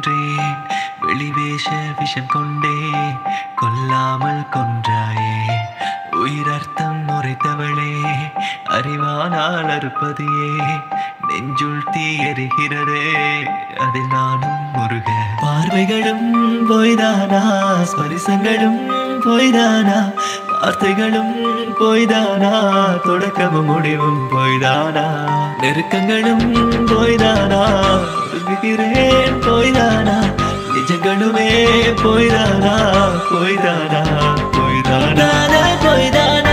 கொன்றேன் வெளிவேஷ விஷம் கொண்டே கொல்லாமல் கொன்றாயே உயிரர்த்தம் உரைத்தவளே அறிவானால் அறுப்பதையே நெஞ்சுள் தீ எரிகிறதே அதில் நானும் முருக பார்வைகளும் போய்தானா ஸ்பரிசங்களும் போய்தானா வார்த்தைகளும் போய்தானா தொடக்கமும் முடிவும் போய்தானா நெருக்கங்களும் போய்தானா ஒருங்குகிறேன் போய்தானா நிஜங்களுமே போய்தானா போய்தானா போய்தானா போய்தானா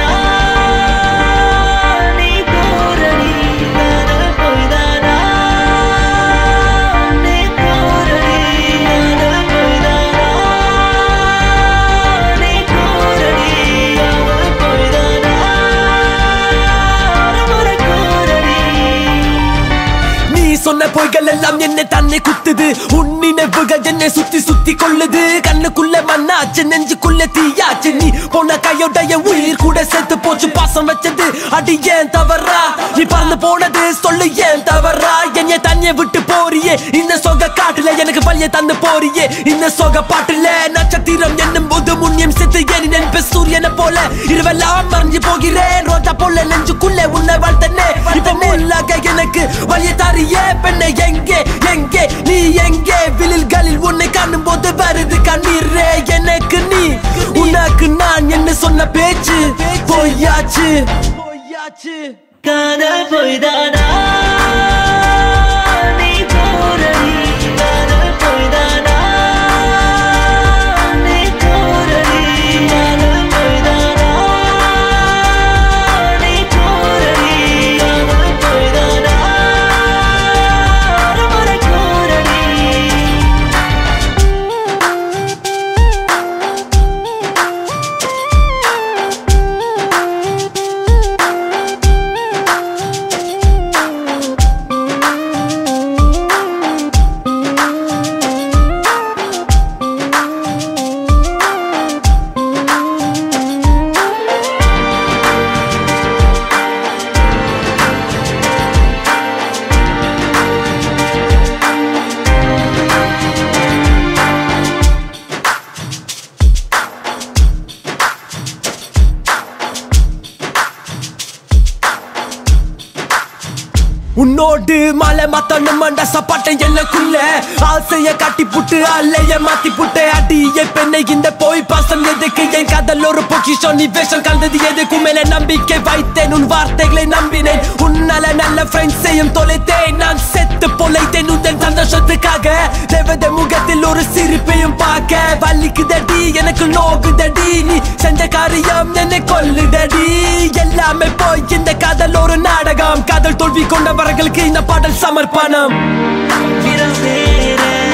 நீ கோரடி போய்தானா நீ கோரடி போய்தானா நீ கோரடி போய்தானா கோரடி நீ சொன்ன பொய்கள் எல்லாம் என்னை தன்னை குத்துது உன் நினைவுகள் என்னை சுத்தி சுத்தி கொள்ளுது கண்ணுக்குள்ள மண்ணாச்சு நெஞ்சுக்குள்ள தீயாச்சு நீ போன கையோடைய உயிர் கூட சேர்த்து போச்சு பாசம் வச்சது அடி ஏன் தவறா நீ பறந்து போனது சொல்லு ஏன் தவறா என்னைய தனியை விட்டு போறியே இந்த சொக காட்டுல எனக்கு வழிய தந்து போறியே இந்த சொக பாட்டுல நட்சத்திரம் என்னும் போது முன்னியம் செத்து ஏன் நென்பு சூரியனை போல இரவெல்லாம் மறைஞ்சு போகிறேன் ரோஜா போல நெஞ்சுக்குள்ள உன்னை வாழ்த்தனே இப்ப முள்ளாக எனக்கு வழிய தாரியே பெண்ணை எங்கே எங்கே நீ எங்கே விழில்களில் உன்னை காணும் போது வருது கண்ணீரே எனக்கு நீ உனக்கு நான் என்ன சொன்ன பேச்சு பொய்யாச்சு பொய்யாச்சு காதல் போய்தானா நீ கோரடி காதல் போய்தானா நீ கோரடி காதல் போய்தானா நீ கோரடி காதல் போய்தானா கோரடி உன்னோடு மலை மாத்தணும் மண்ட சப்பாட்டை எனக்குள்ள ஆசைய காட்டி புட்டு அலைய மாத்தி புட்டு அடிய பெண்ணை இந்த போய் பாசம் எதுக்கு என் காதல் ஒரு பொக்கிஷம் நீ வேஷம் கலந்தது எதுக்கு மேல நம்பிக்கை வைத்தேன் உன் வார்த்தைகளை நம்பினேன் உன்னால நல்ல ஃப்ரெண்ட்ஸையும் தொலைத்தேன் நான் செத்து பொலைத்தேன் உன் சந்தோஷத்துக்காக தேவத முகத்தில் ஒரு சிரிப்பையும் பார்க்க வலிக்குதடி எனக்கு நோக்குதடி நீ செஞ்ச காரியம் என்னை கொல்லுதடி எல்லாமே போய் இந்த காதல் ஒரு நாடகம் காதல் தோல்வி கொண்டவர்களுக்கு இந்த பாடல் சமர்ப்பணம் இரவு நேர